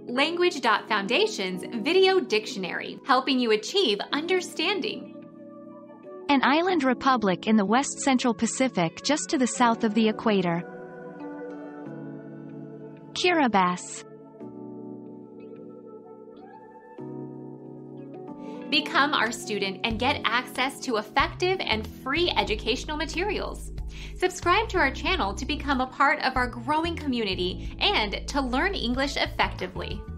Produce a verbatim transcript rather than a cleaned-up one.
Language Foundation's Video Dictionary, helping you achieve understanding. An island republic in the West Central Pacific just to the south of the equator. Kiribati. Become our student and get access to effective and free educational materials. Subscribe to our channel to become a part of our growing community and to learn English effectively.